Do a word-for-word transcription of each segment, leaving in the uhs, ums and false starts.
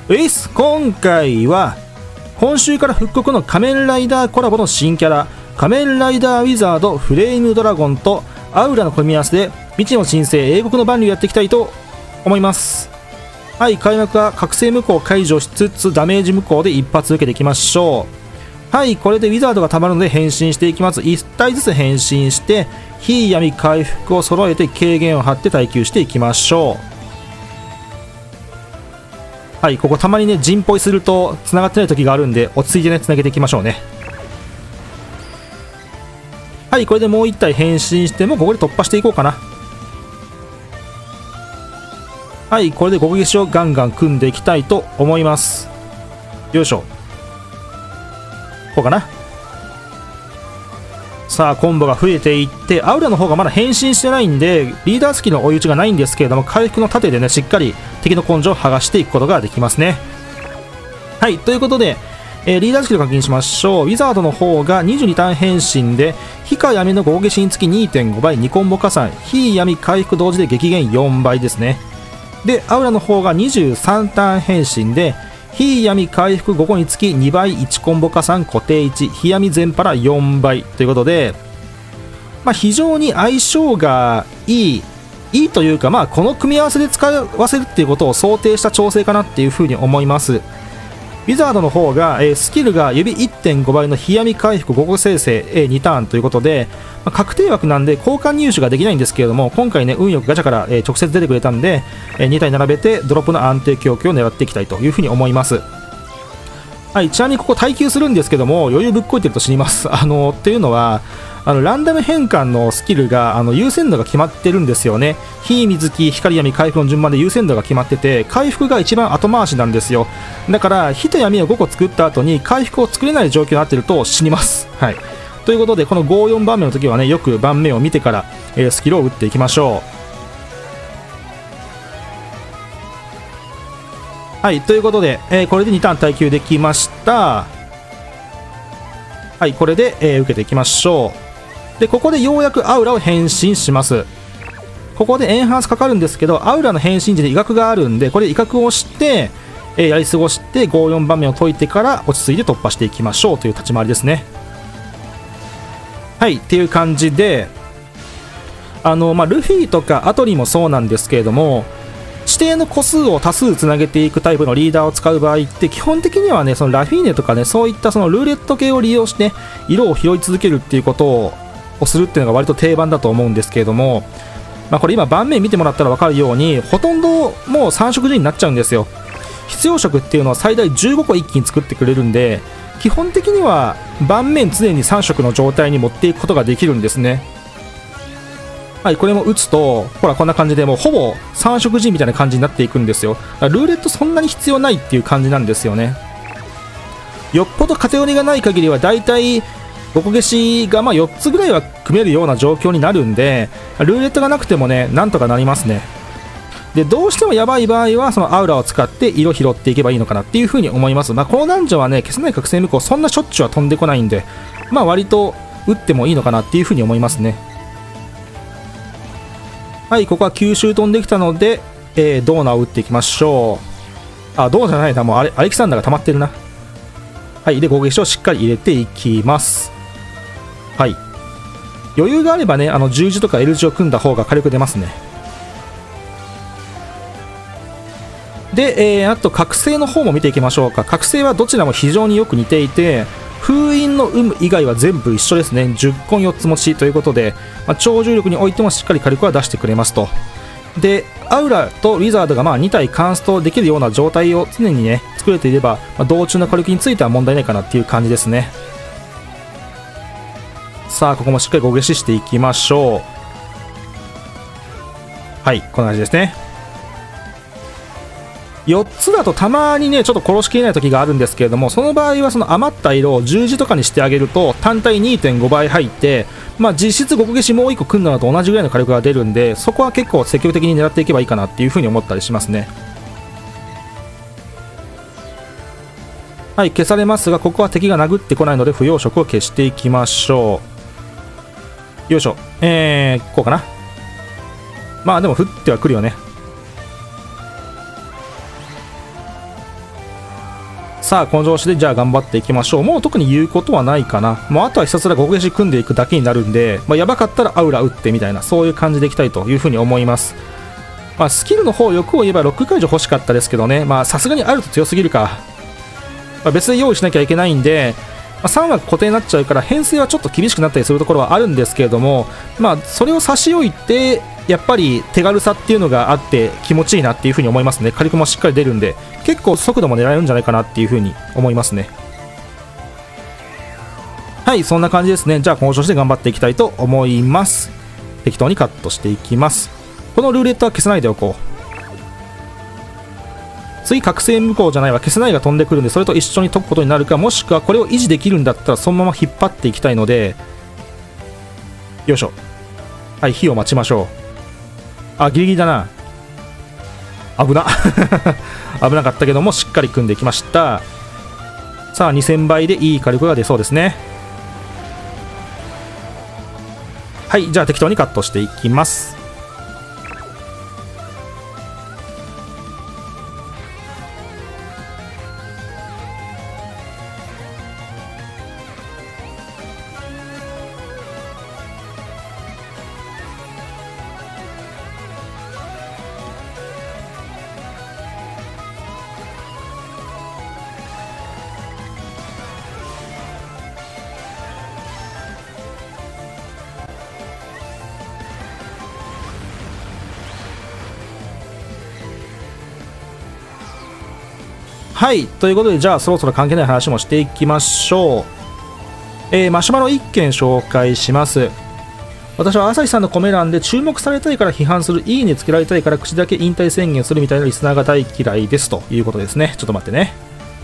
ういっす。今回は今週から復刻の仮面ライダーコラボの新キャラ、仮面ライダーウィザードフレームドラゴンとアウラの組み合わせで未知の新星英国の万竜やっていきたいと思います。はい、開幕は覚醒無効解除しつつダメージ無効で一発受けていきましょう。はい、これでウィザードがたまるので変身していきます。いち体ずつ変身して非闇回復を揃えて軽減を張って耐久していきましょう。はい、ここたまにね陣ポイすると繋がってない時があるんで落ち着いてね繋げていきましょうね。はい、これでもういち体変身してもここで突破していこうかな。はい、これでゴゴゲシをガンガン組んでいきたいと思います。よいしょ、こうかな。さあコンボが増えていって、アウラの方がまだ変身してないんでリーダースキルの追い打ちがないんですけれども、回復の盾でねしっかり敵の根性を剥がしていくことができますね。はい、ということで、えー、リーダースキルを確認しましょう。ウィザードの方がにじゅうにターン変身で非か闇のゴゴゲシにつき にてんご 倍、にコンボ加算、非闇回復同時で激減よんばいですね。でアウラの方がにじゅうさんターン変身で非闇回復ごこにつきにばい、いちコンボ加算、固定いち、非闇全パラよんばいということで、まあ、非常に相性がいいいいというか、まあ、この組み合わせで使わせるっていうことを想定した調整かなっていうふうに思います。ウィザードの方が、えー、スキルが指 いってんご 倍の非闇回復ごこ生成、えー、にターンということで、まあ、確定枠なんで交換入手ができないんですけれども、今回ね運よくガチャから、えー、直接出てくれたんで、えー、に体並べてドロップの安定供給を狙っていきたいというふうに思います。はい、ちなみにここ耐久するんですけども余裕ぶっこいてると死にます。あのっていうのはあのランダム変換のスキルがあの優先度が決まってるんですよね。非水木、光闇回復の順番で優先度が決まってて、回復が一番後回しなんですよ。だから火と闇をごこ作った後に回復を作れない状況になってると死にます。はい、ということでこのご、よん番目の時はねよく盤面を見てから、えー、スキルを打っていきましょう。はい、ということで、えー、これでにターン耐久できました。はい、これで、えー、受けていきましょう。でここでようやくアウラを変身します。ここでエンハンスかかるんですけど、アウラの変身時で威嚇があるんで、これ威嚇をして、えー、やり過ごしてご、よん番目を解いてから落ち着いて突破していきましょうという立ち回りですね。はいっていう感じで、あの、まあ、ルフィとかアトリもそうなんですけれども、指定の個数を多数つなげていくタイプのリーダーを使う場合って基本的にはねそのラフィーネとかねそういったそのルーレット系を利用して、ね、色を拾い続けるっていうことををするっていうのが割と定番だと思うんですけれども、まあ、これ今盤面見てもらったら分かるようにほとんどもうさん色陣になっちゃうんですよ。必要色っていうのは最大じゅうごこ一気に作ってくれるんで、基本的には盤面常にさん色の状態に持っていくことができるんですね。はい、これも打つとほらこんな感じでもうほぼさん色陣みたいな感じになっていくんですよ。ルーレットそんなに必要ないっていう感じなんですよね。よっぽど偏りがない限りはだいたいごこ消しがまあよっつぐらいは組めるような状況になるんで、ルーレットがなくてもねなんとかなりますね。でどうしてもやばい場合はそのアウラを使って色拾っていけばいいのかなっていう風に思います。まあ、この男女はね消せない覚醒無効そんなしょっちゅうは飛んでこないんで、まあ割と打ってもいいのかなっていう風に思いますね。はい、ここはきゅう周飛んできたので、えー、ドーナを打っていきましょう。あ、ドーナじゃないな、もうアレアレキサンダーが溜まってるな。はい、で攻撃をしっかり入れていきます。はい、余裕があればねあの十字とか L 字を組んだ方が火力出ますね。で、えー、あと覚醒の方も見ていきましょうか。覚醒はどちらも非常によく似ていて、封印の有無以外は全部一緒ですね。じゅっこんよっつ持ちということで、まあ、超重力においてもしっかり火力は出してくれますと。でアウラとウィザードがまあに体カンストできるような状態を常にね作れていれば、まあ、道中の火力については問題ないかなっていう感じですね。さあここもしっかりご消ししていきましょう。はい、こんな感じですね。よっつだとたまにねちょっと殺しきれない時があるんですけれども、その場合はその余った色を十字とかにしてあげると単体 にてんご 倍入って、まあ、実質ごこ消しもういっこ組んだのと同じぐらいの火力が出るんで、そこは結構積極的に狙っていけばいいかなっていう風に思ったりしますね。はい、消されますがここは敵が殴ってこないので不要色を消していきましょう。よいしょ、えー、こうかな。まあでも降ってはくるよね。 さあ根性してじゃあ頑張っていきましょう。もう特に言うことはないかな。もうあとはひたすら極消し組んでいくだけになるんで、まあ、やばかったらアウラ打ってみたいな、そういう感じでいきたいというふうに思います。まあ、スキルの方欲を言えばロック解除欲しかったですけどね、まあさすがにあると強すぎるか、まあ、別で用意しなきゃいけないんで、まあ、さん枠固定になっちゃうから編成はちょっと厳しくなったりするところはあるんですけれども、まあそれを差し置いてやっぱり手軽さっていうのがあって気持ちいいなっていうふうに思いますね。火力もしっかり出るんで結構速度も狙えるんじゃないかなっていうふうに思いますね。はい、そんな感じですね。じゃあ交渉して頑張っていきたいと思います。適当にカットしていきます。このルーレットは消さないでおこう。次覚醒無効じゃないわ、消せないが飛んでくるんでそれと一緒に解くことになるか、もしくはこれを維持できるんだったらそのまま引っ張っていきたいので、よいしょ。はい、火を待ちましょう。あ、ギリギリだな。危な危なかったけどもしっかり組んできました。さあにせんばいでいい火力が出そうですね。はい、じゃあ適当にカットしていきます。はい、ということでじゃあそろそろ関係ない話もしていきましょう。えー、マシュマロいっけん紹介します。私は朝日さんのコメ欄で注目されたいから批判する、いいねつけられたいから口だけ引退宣言するみたいなリスナーが大嫌いですということですね。ちょっと待ってね。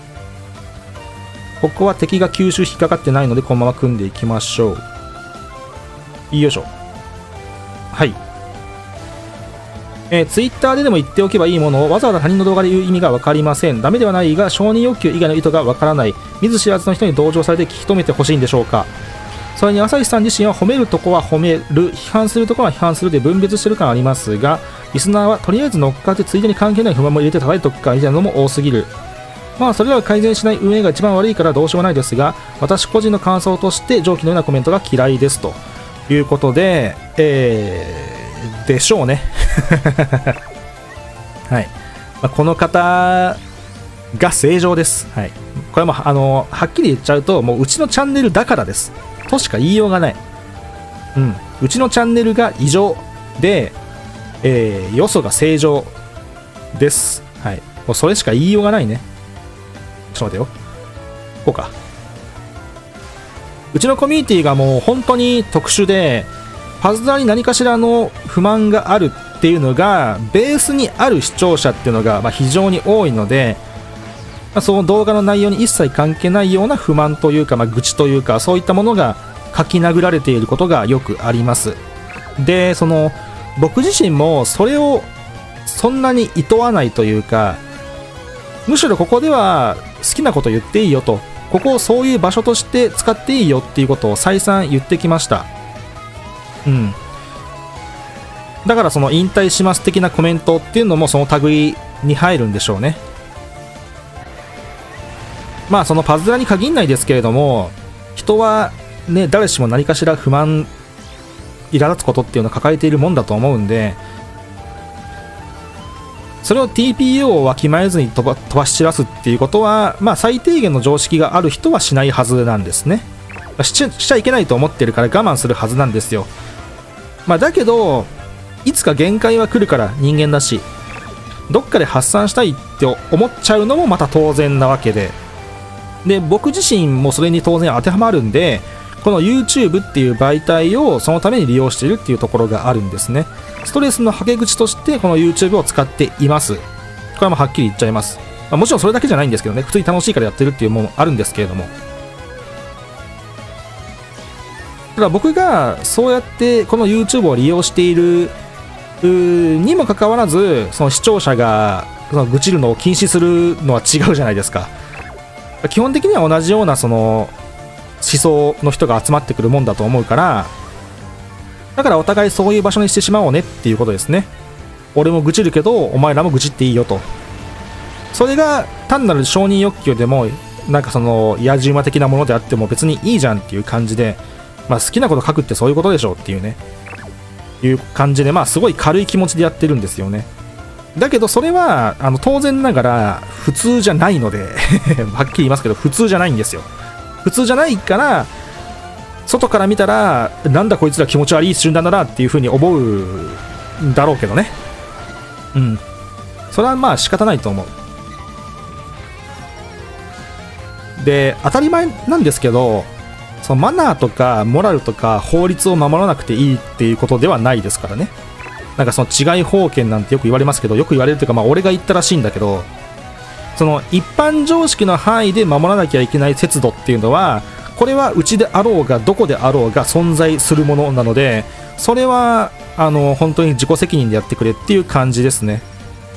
ここは敵が吸収引っかかってないのでこのまま組んでいきましょう。よいしょ。はい、えー、ツイッターででも言っておけばいいものをわざわざ他人の動画で言う意味が分かりません。ダメではないが承認欲求以外の意図が分からない。見ず知らずの人に同情されて聞き止めてほしいんでしょうか。それに朝日さん自身は褒めるとこは褒める、批判するとこは批判するで分別してる感ありますが、リスナーはとりあえず乗っかってついでに関係ない不満も入れて叩いとくかみたいなのも多すぎる。まあそれらは改善しない運営が一番悪いからどうしようもないですが、私個人の感想として上記のようなコメントが嫌いですということで、えー、でしょうねはい、まあ、この方が正常です。はい、これもあのはっきり言っちゃうともううちのチャンネルだからですとしか言いようがない。うん、うちのチャンネルが異常で、えー、よそが正常です。はい、もうそれしか言いようがないね。ちょっと待てよ。こうか。うちのコミュニティがもう本当に特殊で、パズドラに何かしらの不満があるっていうのがベースにある視聴者っていうのがまあ非常に多いので、まあ、その動画の内容に一切関係ないような不満というか、まあ、愚痴というかそういったものが書き殴られていることがよくあります。で、その僕自身もそれをそんなに厭わないというか、むしろここでは好きなこと言っていいよと、ここをそういう場所として使っていいよっていうことを再三言ってきました。うん、だからその引退します的なコメントっていうのもその類に入るんでしょうね。まあそのパズドラに限らないですけれども、人はね誰しも何かしら不満、苛立つことっていうのを抱えているもんだと思うんで、それを ティーピーオー をわきまえずに飛ば、飛ばし散らすっていうことは、まあ最低限の常識がある人はしないはずなんですね。しちゃ、しちゃいけないと思ってるから我慢するはずなんですよ。まあだけどいつか限界は来るから人間だし、どっかで発散したいって思っちゃうのもまた当然なわけで、で僕自身もそれに当然当てはまるんで、この YouTube っていう媒体をそのために利用しているっていうところがあるんですね。ストレスのはけ口としてこの YouTube を使っています。これはもうはっきり言っちゃいます。まあ、もちろんそれだけじゃないんですけどね、普通に楽しいからやってるっていうものもあるんですけれども、ただ僕がそうやってこの YouTube を利用しているにもかかわらず、その視聴者がその愚痴るのを禁止するのは違うじゃないですか。基本的には同じようなその思想の人が集まってくるもんだと思うから、だからお互いそういう場所にしてしまおうねっていうことですね。俺も愚痴るけどお前らも愚痴っていいよとそれが単なる承認欲求でもなんかその野じ馬的なものであっても別にいいじゃんっていう感じで、まあ、好きなこと書くってそういうことでしょうっていうねいう感じで、まあすごい軽い気持ちでやってるんですよね。だけどそれはあの当然ながら普通じゃないのではっきり言いますけど普通じゃないんですよ。普通じゃないから外から見たらなんだこいつら気持ち悪い一瞬だなっていう風に思うんだろうけどね。うんそれはまあ仕方ないと思う。で当たり前なんですけど、そのマナーとかモラルとか法律を守らなくていいっていうことではないですからね。なんかその違い法権なんてよく言われますけど、よく言われるというか、まあ俺が言ったらしいんだけど、その一般常識の範囲で守らなきゃいけない節度っていうのは、これはうちであろうがどこであろうが存在するものなので、それはあの本当に自己責任でやってくれっていう感じですね。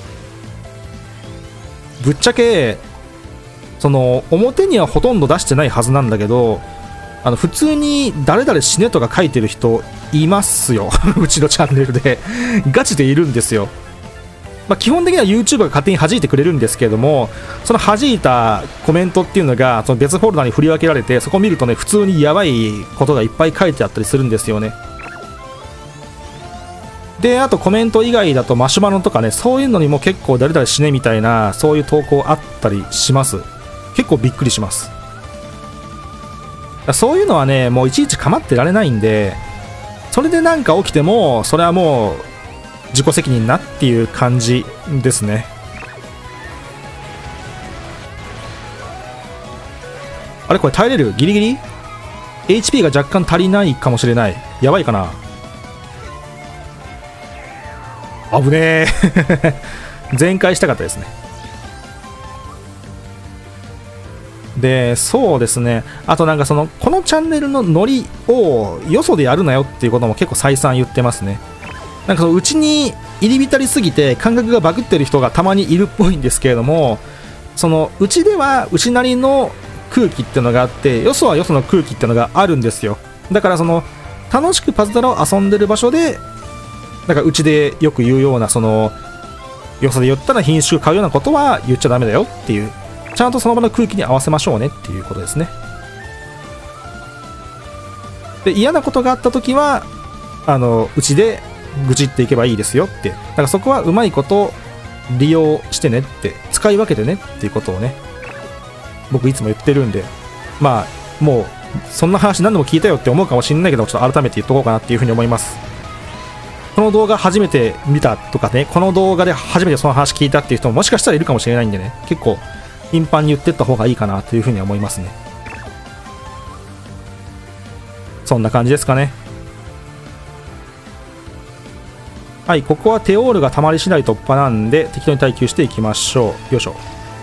ぶっちゃけその表にはほとんど出してないはずなんだけど、あの普通に誰々死ねとか書いてる人いますようちのチャンネルでガチでいるんですよ。まあ、基本的には YouTube が勝手に弾いてくれるんですけれども、その弾いたコメントっていうのがその別フォルダに振り分けられて、そこを見るとね普通にやばいことがいっぱい書いてあったりするんですよね。であとコメント以外だとマシュマロとかね、そういうのにも結構誰々死ねみたいなそういう投稿あったりします。結構びっくりします。そういうのはねもういちいち構ってられないんで、それで何か起きてもそれはもう自己責任なっていう感じですね。あれこれ耐えれる？ギリギリ エイチピー が若干足りないかもしれない。やばいかな。危ねえ全開したかったですね。でそうですね、あとなんかそのこのチャンネルのノリをよそでやるなよっていうことも結構再三言ってますね。なんかそのうちに入り浸りすぎて感覚がバグってる人がたまにいるっぽいんですけれども、そのうちではうちなりの空気っていうのがあって、よそはよその空気っていうのがあるんですよ。だからその楽しくパズドラを遊んでる場所で、なんかうちでよく言うようなそのよそで言ったら品種買うようなことは言っちゃダメだよっていう、ちゃんとその場の空気に合わせましょうねっていうことですね。で嫌なことがあった時はあのうちで愚痴っていけばいいですよって、だからそこはうまいこと利用してねって、使い分けてねっていうことをね僕いつも言ってるんで、まあもうそんな話何度も聞いたよって思うかもしれないけど、ちょっと改めて言っとこうかなっていうふうに思います。この動画初めて見たとかね、この動画で初めてその話聞いたっていう人ももしかしたらいるかもしれないんでね、結構頻繁に言ってった方がいいかなというふうに思いますね。そんな感じですかね。はい、ここはテオールがたまり次第突破なんで適当に耐久していきましょう。よいしょ。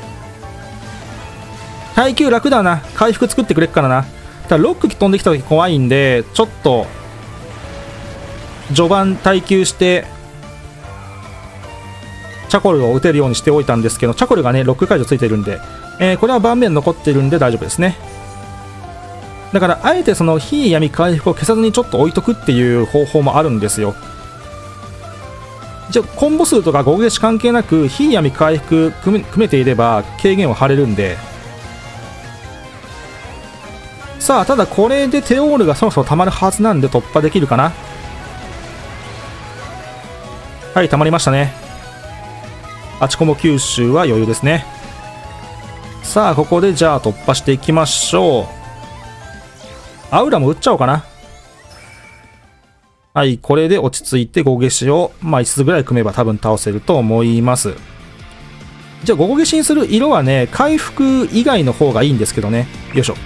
耐久楽だな。回復作ってくれっからな。ただロック飛んできた時怖いんで、ちょっと序盤耐久してチャコルを打てるようにしておいたんですけど、チャコルがねロック解除ついてるんで、えー、これは盤面残ってるんで大丈夫ですね。だからあえてその非闇回復を消さずにちょっと置いとくっていう方法もあるんですよ。じゃあコンボ数とかゴーゲシ関係なく非闇回復組め、組めていれば軽減を張れるんで。さあただこれでテオールがそろそろ溜まるはずなんで突破できるかな。はい、溜まりましたね。あちこも九州は余裕ですね。さあここでじゃあ突破していきましょう。アウラも打っちゃおうかな。はい、これで落ち着いてゴゲシを、まあ、いつつぐらい組めば多分倒せると思います。じゃあゴゲシにする色はね、回復以外の方がいいんですけどね。よいしょ。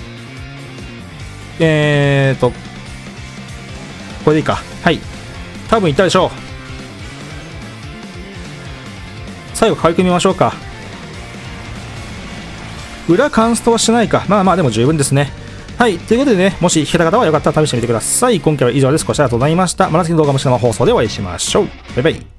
えーとこれでいいか。はい、多分いったでしょう。最後回復見ましょうか。裏カンストはしてないか。まあまあでも十分ですね。はい。ということでね、もし弾けた方はよかったら試してみてください。今回は以上です。ご視聴ありがとうございました。また次の動画もし生放送でお会いしましょう。バイバイ。